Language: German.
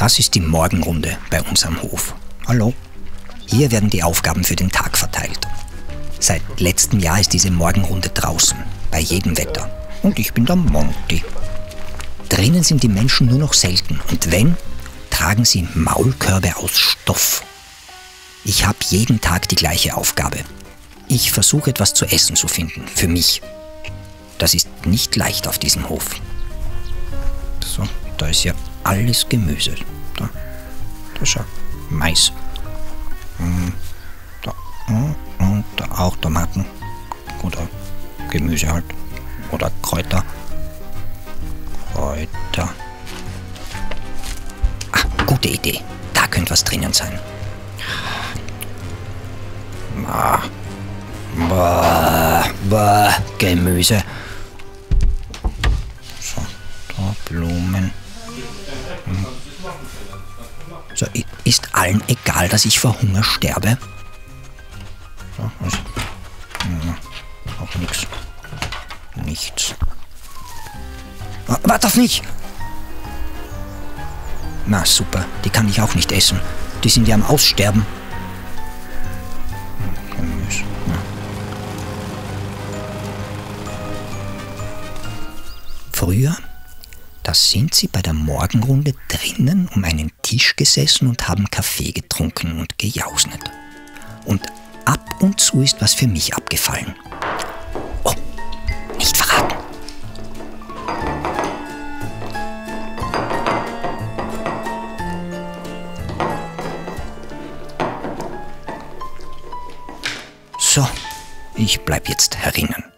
Das ist die Morgenrunde bei uns am Hof. Hallo. Hier werden die Aufgaben für den Tag verteilt. Seit letztem Jahr ist diese Morgenrunde draußen, bei jedem Wetter. Und ich bin der Monty. Drinnen sind die Menschen nur noch selten. Und wenn, tragen sie Maulkörbe aus Stoff. Ich habe jeden Tag die gleiche Aufgabe. Ich versuche etwas zu essen zu finden, für mich. Das ist nicht leicht auf diesem Hof. So, da ist ja alles Gemüse. Da schau, Mais. Da, und da auch Tomaten. Oder Gemüse halt. Oder Kräuter. Gute Idee. Da könnte was drinnen sein. Gemüse. So, da Blumen. So, ist allen egal, dass ich vor Hunger sterbe? So, also, auch nichts. Nichts. Warte auf mich! Na super, die kann ich auch nicht essen. Die sind ja am Aussterben. Gemüse. Ja. Früher, da sind sie bei der Morgenrunde drinnen um einen Tisch gesessen und haben Kaffee getrunken und gejausnet. Und ab und zu ist was für mich abgefallen. Oh, nicht verraten. So, ich bleib jetzt herinnen.